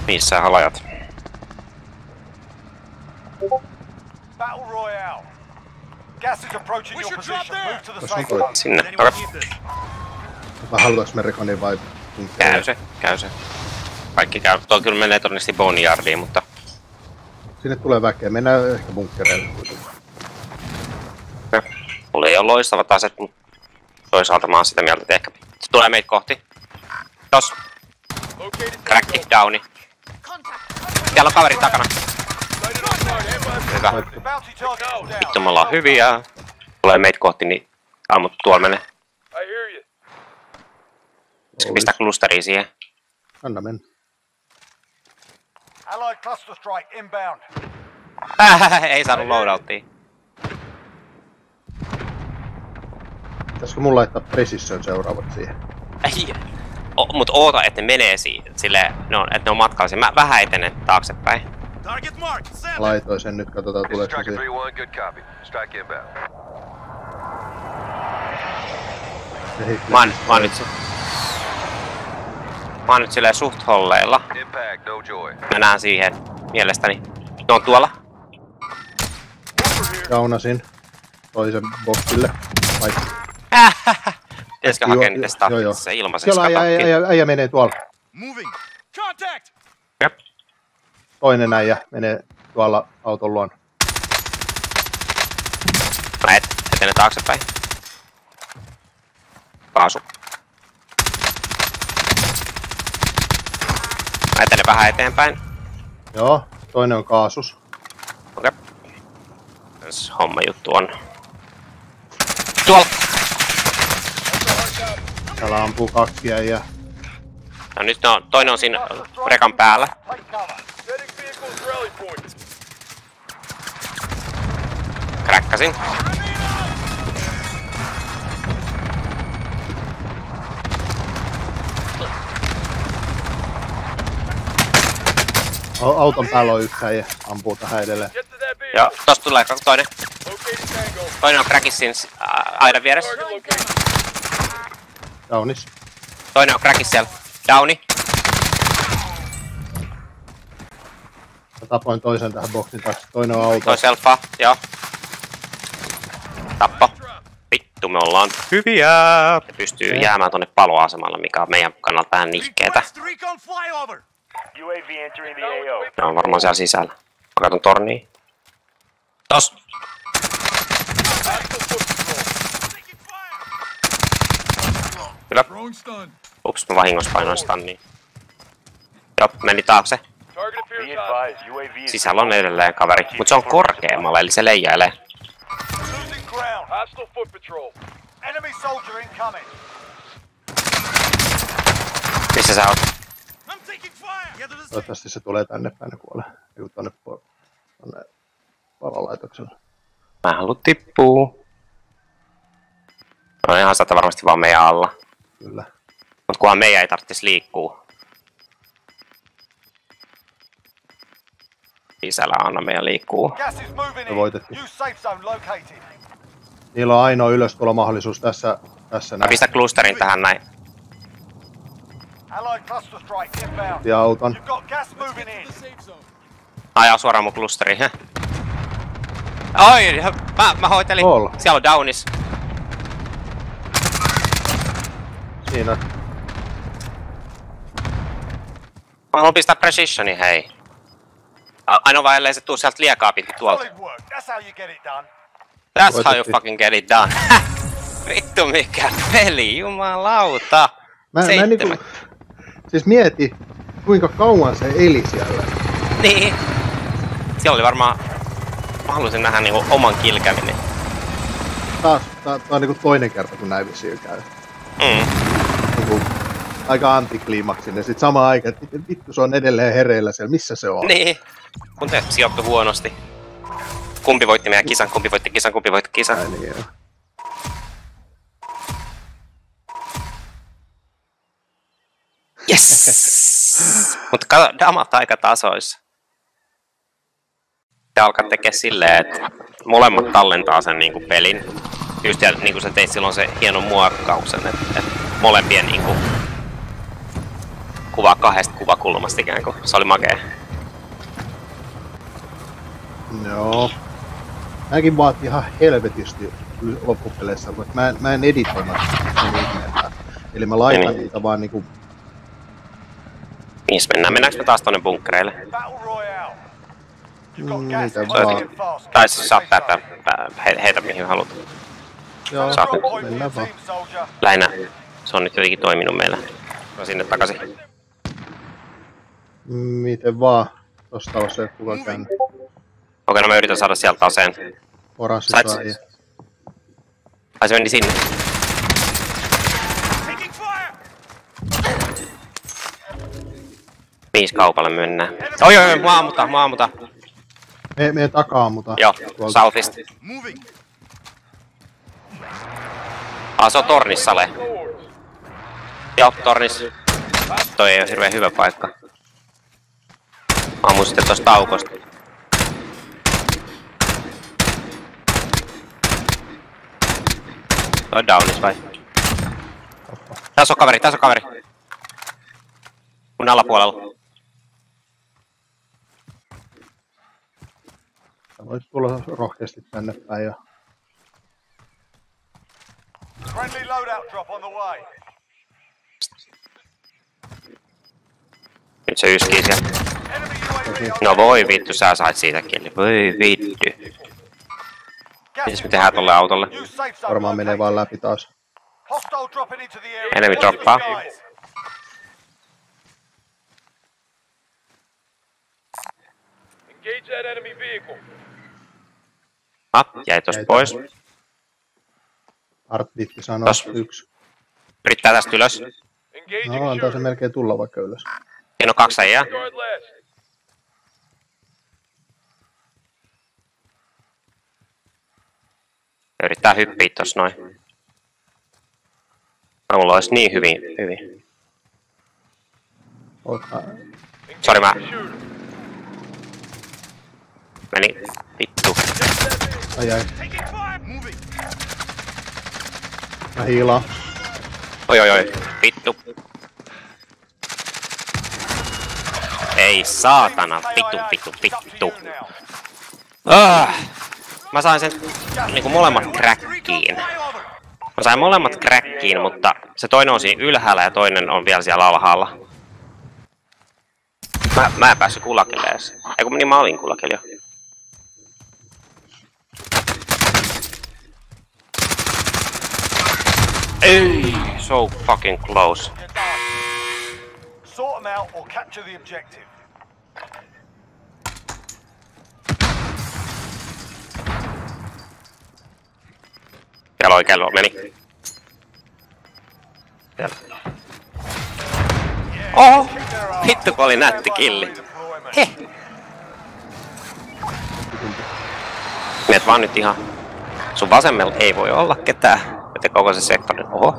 Missä halajat? Battle Royale. Gas is approaching your position. Move to the safe toi. zone. Sinne. Okei. Vai halutaanko me rekonin vai... Käy se. Kaikki käy. Tuo kyllä menee todennäköisesti Boneyardiin, mutta... Sinne tulee väkeä. Mennään ehkä bunkkereille kuitenkin. Mulla ei ole loistavat aset, mutta toisaalta mä oon sitä mieltä, että ehkä se tulee meitä kohti. Tos. Crackki, downi. Siellä on kaveri takana. Hyvä. Bounty target is down. Vittu, me ollaan hyviä. Tulee meitä kohti, niin... mutta tuolla menee. Pitäisikö pistää klusteria siihen? Anna mennä. Allied cluster strike inbound. Ei saanut loadouttia. Pitäisikö mun laittaa precision seuraavat siihen? Mut oota, että ne menee silleen, että ne on matkalla. Mä vähän etenen taaksepäin. Laitoin sen nyt, katsotaan tuleeko se siihen. Mä oon nyt silleen suht holleilla. Mä näen siihen mielestäni. Ne on tuolla. Jaunasin toisen boxille. Pitäisikö hakea niitä staffissa ilmaiseksi? Siellä äijä menee tuolla. Jep. Toinen äijä menee tuolla auton luona. Mä etenen taaksepäin. Kaasu. Mä etenen vähän eteenpäin. Joo, toinen on kaasus. Okei. Tässä homma juttu on. Tuolla! Täällä ampuu kaksi äijää. No nyt toinen on siinä rekan päällä. Take cover. Kräkkäsin. Auton päällä on yksi äijä. Ampuu tähän edelleen. Joo, tosta tulee toinen. Toinen on crackis siinä aidan vieressä. Downis. Toinen on crackis siellä. Downi. Mä tapoin toisen tähän boksin taakse. Toinen on auto. Toi selfaa, joo. Tappo. Vittu, me ollaan hyviä. Ne pystyy jäämään tonne paloasemalle, mikä on meidän kannalta vähän nihkeetä. UAV entering the AO. Ne on varmaan siellä sisällä. Mä katon torniin. Tos! Kyllä. Ups, mä vahingossa painoin stunniin. Joo, meni taakse. Be advised, UAV is Sisällä on edelleen kaveri, mut se on korkeammalla, eli se leijailee. losing ground. Hostile foot patrol. Enemy soldier incoming. Missä sä oot? Toivottavasti se tulee tänne päin ja kuolee. Joku tonne valolaitokselle. Mä haluun tippuu. No ihan sata varmasti vaan meidän alla. Kyllä. Mut kunhan meidän ei tarvitsis liikkuu. Sisällä anna meidän liikkuu. Gas is moving Me in. voitettiin. New safe zone located. Niillä on ainoa ylöstulomahdollisuus tässä Mä näin. pistän klusterin tähän näin. Allied cluster strike inbound. Ja auton. You've got gas moving in. Ajaa suoraan mun klusteriin. Oi, mä hoitelin. Olla. Siellä on downis. Siinä. Mä haluan pistää precisionin, hei. Ainoa vaan ellei se tuu sieltä liekaa pitkin tuolta. Solid work. That's how you get it done. That's how you Voitettiin. fucking get it done. Vittu mikä peli, jumalauta. Mä niinku... Siis mieti, kuinka kauan se eli siellä. Niin. Siellä oli varmaan... Mä haluaisin nähdä niinku oman kilkäminen. Tää on niinku toinen kerta, kun näin vissiin käy. Niinku, aika antikliimaksinen. Sit sama aika, että miten vittu se on edelleen hereillä siellä. Missä se on? Niin. Kun te sijoittu huonosti. Kumpi voitti meidän kisan, kumpi voitti kisan, kumpi voitti kisan. Ai niin, joo. Yes! Mutta kato, damat aika tasoissa. Se alkaa tekee silleen, että molemmat tallentaa sen niinku pelin. Just niinku sä teit silloin se hieno muokkauksen, että molempien niinku kuvaa kahdesta kuvakulmasta ikään kuin. Se oli makea. Joo. Mäkin vaatii ihan helvetisti loppupeleissä, mutta mä en editoinut sitä. Eli mä laitan niitä vaan niinku... Missä mennään? Mennäänkö me taas tonne bunkkereille? Niitä vaan. Tai siis saat heitä mihin haluat. Joo, saat mennään vaan. Lähinnä se on nyt jotenkin toiminut meillä. No sinne takaisin. Miten vaan. Tosta on se kuka käynyt. Okei, no mä yritän saada sieltä aseen. Oranssi sai. Ai se meni sinne. Viisi kaupalle mennään. Oi, mua ammutaan. Me takaa ammutaan. Joo, southist. Se on tornissa le. Joo, tornissa. Toi ei oo hirveen hyvä paikka. Ammun sitten tosta taukosta. Toi downis vai? Tässä on kaveri. Mun alapuolella. Sä voit tulla rohkeasti tänne päin ja... Friendly loadout drop on the way. Nyt se yskii sieltä. No voi vittu, sä sait siitä kiinni. Voi vittu. Mitäs me tehdään tolle autolle? Varmaan menee vaan läpi taas. Enemy droppaa. Jäi tosta pois. Artbiitti sanoo 1. Yrittää tästä ylös. No, antaa se melkein tulla vaikka ylös. Siinä on 2 äijää. Yrittää hyppiä tossa noin. Mulla olisi niin hyvin. Sori mä... Meni vittu. Ai. Mä hiilaan. Oi. Vittu. Ei saatana. Vittu. Mä sain sen niinku molemmat crackiin. Mutta se toinen on siinä ylhäällä ja toinen on vielä siellä alhaalla. Mä en päässyt kulakelle edes. Eiku niin mä olin kulakelle jo. Ei, so fucking close. Sort them out or capture the objective. Kello meni. Oho! Vittu kun oli nätti killi. Heh! Meet vaan nyt ihan... Sun vasemmalla ei voi olla ketään. Joten koko se sektori. Oho!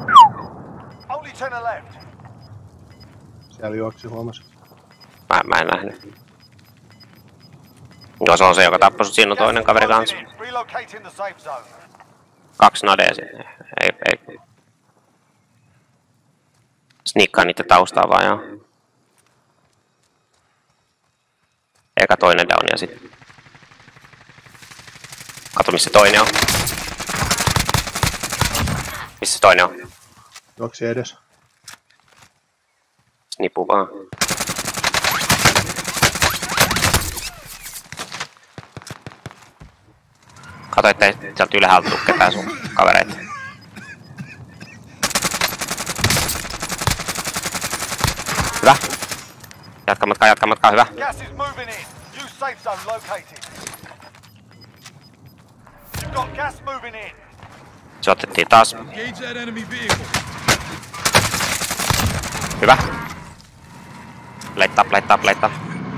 Siellä juoksi huomasi. Mä en nähnyt. Joo, se on se, joka tappoi sut. Siinä on toinen kaveri kanssa. 2 nadea sinne. Ei. Sniikkaa niitten taustaa vaan, joo. Eka toinen down ja sit... Kato missä toinen on. Missä toinen on? Juoksi edes. Snipu vaan. Kato ettei sieltä ylhäältä tuu ketään sun kavereita. Hyvä. Jatka matkaa, hyvä. Se otettiin taas. Hyvä. Leittaa.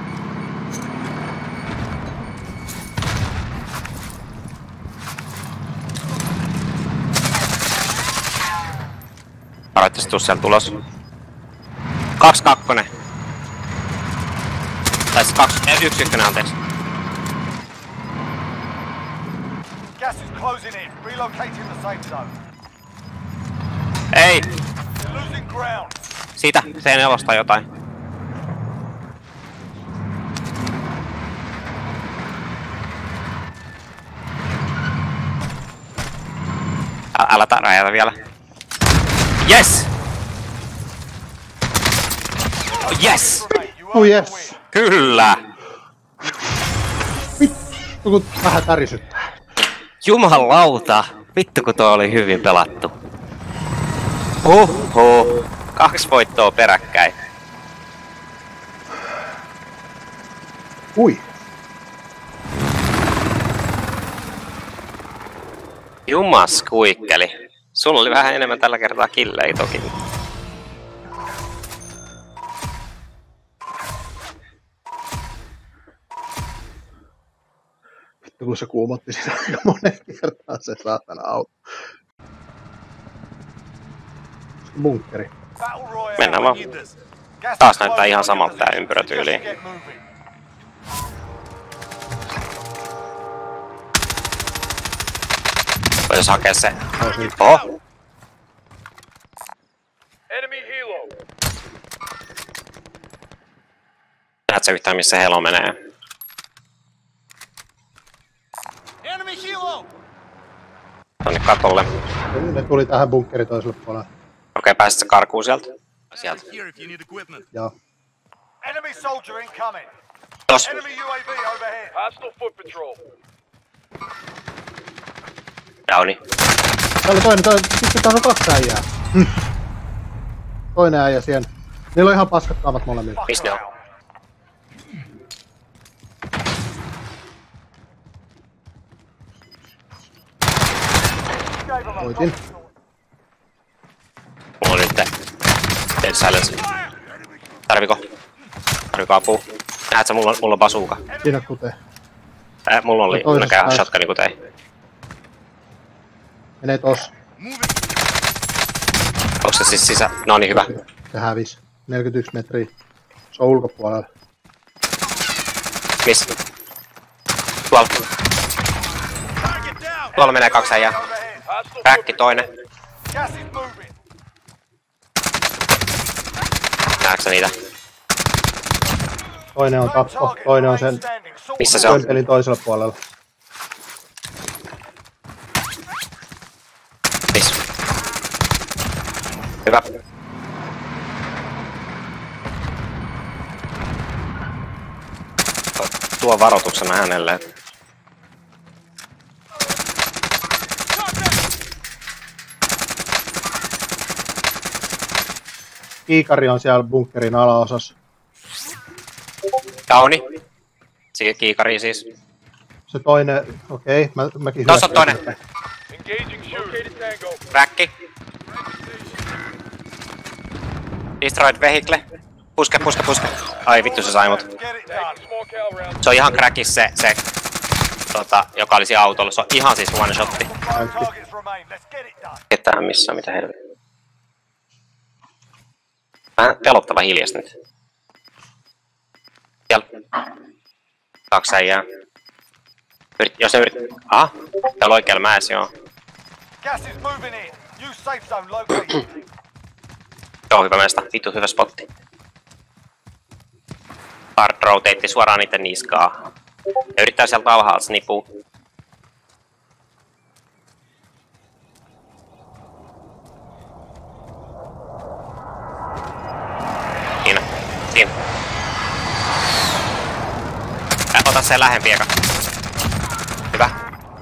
Varoittavasti tuu sieltä ulos. 2-2. Tai siis 1-1, anteeksi. Gas is closing in. Relocating the safe zone. Ei! You're losing ground. Siitä, C4 jotain. Älä räjätä vielä. Yes! Yes! Oh yes! Kyllä! Vittu kun vähän tärisyttää. Jumalauta! Vittu kun tuo oli hyvin pelattu. Oho! 2 voittoa peräkkäin. Ui! Jumas kuikkeli. Sulla oli vähän enemmän tällä kertaa killei toki. Vittu kun se kuumotti sitä aika monen kertaan se saatana auto. Bunkkeri. Mennään vaan. Taas näyttää ihan samalta tää ympyrötyyli. Voisi hakea se. Oho! Näet sä yhtään missä Helo menee? Tonne katolle. Ne tuli tähän bunkkeri toiselle puolelle. Okei, pääsit sä karkuun sieltä? Sieltä. Joo. Enemy soldier incoming. Tos. Enemy UAV overhead. Hostile foot patrol. Downi. Täällä sitten täällä on 2 äijää. Toinen äijä siellä. Niillä on ihan paskattaamat molemmilla. Missä ne on? Voitin. Mulla on nyt dead silence. Tarviko apua? Näet sä, mulla on bazooka. Siinä kutee. Mulla oli näkään shotguni kutei. Menee tos. Onko se siis sisä? No niin, hyvä. Se hävisi. 41 metriä. Se on ulkopuolella. Missä? Tuolla. Tuolla menee 2 äijää. Räkki toinen. Gas is moving. Näetkö sä niitä? Toinen on tappo. Toinen on sen Missä se on? pelin toisella puolella. Missä? Hyvä. Tuo varoituksena hänelle. Kiikari on siellä bunkkerin alaosassa. Downi. Siihen kiikariin siis. Se toinen, okei, mäkin Tossa on toinen. Räkki. Destroyed vehicle. Puske. Ai vittu se sai mut. Se on ihan crackis se joka oli siinä autolla. Se on ihan siis one shotti. Ketään missään, mitä helvettiä. Vähän pelottava hiljas nyt. Siellä. 2 äijää. Jos ne yrittää... Aha, täällä oikealla mäessä, joo. Gas is moving in. New safe zone located. Joo, hyvä meistä. Vittu hyvä spotti. Hard rotate suoraan niiden niskaa. Ne yrittää sieltä alhaalta snipua. Siinä. Ota se lähempi eka. Hyvä.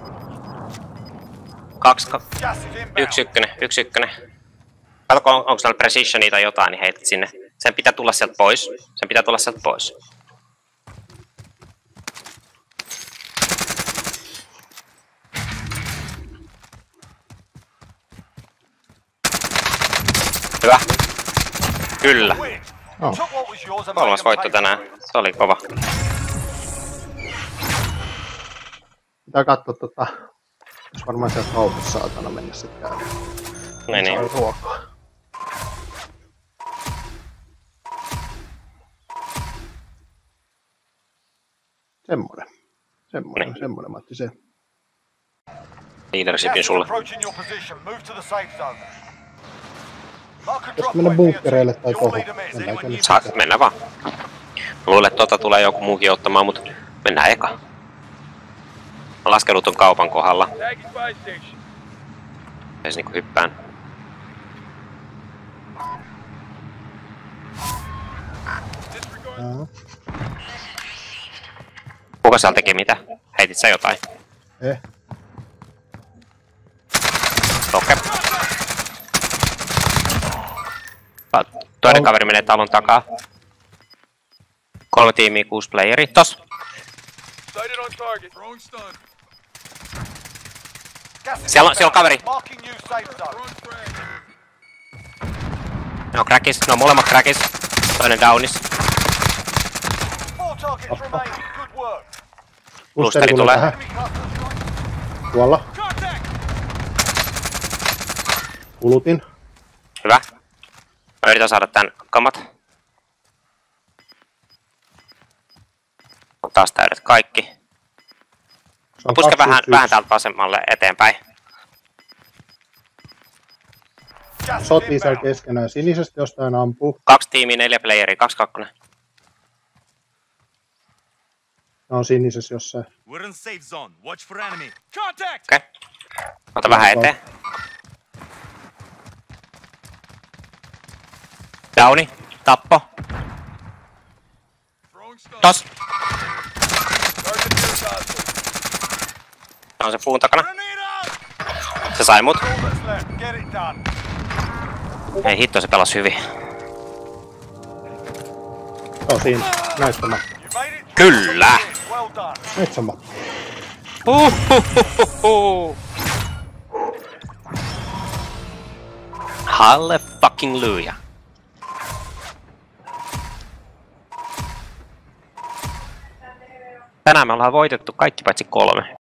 2, 1, 1. Katso, onko täällä precisionia tai jotain, niin heität sinne. Sen pitää tulla sieltä pois. Hyvä. Kyllä. Oh. 3. voitto tänään. Se oli kova. Pitää katsoa jos varmaan sieltä autossa saatana mennä sit käydä. Niin. Ruokaa. Semmonen Matti se. Leadershipin sulle. Mark a Jos drop mennä point for your bunkkereille team. tai You'll tohon. need a miss. Mennäänkö nyt? Saat mennä vaan. Mä luulen, että tulee joku muukin ottamaan, mutta mennään eka. Mä laskeudutun kaupan kohdalla. Ja se niinku hyppään. Joo. Kuka siellä teki mitä? Heitit sä jotain? Okei. Toinen kaveri menee talon takaa. 3 tiimiä, 6 playeria. Tos! Siellä on kaveri. Marking new safe zone. Ne on crackis, ne on molemmat crackis. Toinen downis. 4 targets remain. Good work. Boosteri tulee. Enemy clusters. Tuolla. Kulutin. Hyvä. Mä yritän saada tän kamat. On taas täydet kaikki. Se on Puske vähän 211. täältä vasemmalle eteenpäin. Gas is Sotii siellä inbound. keskenään. Sinisestä jostain ampuu. 2 tiimiä, 4 playeria, 2-2. Ne on sinisessä jossain. We're in safe zone. Watch for enemy. Contact! Okei. Ota vähän eteen. Downi. Tappo. Tos. Se on se puun takana. Se sai mut. All that's left. Get it done. Ei hitto, se pelasi hyvin. Se on siinä. Näyttämä. You made it. Kyllä! Well done. Metsämä. Halle fucking luja. Tänään me ollaan voitettu kaikki paitsi 3.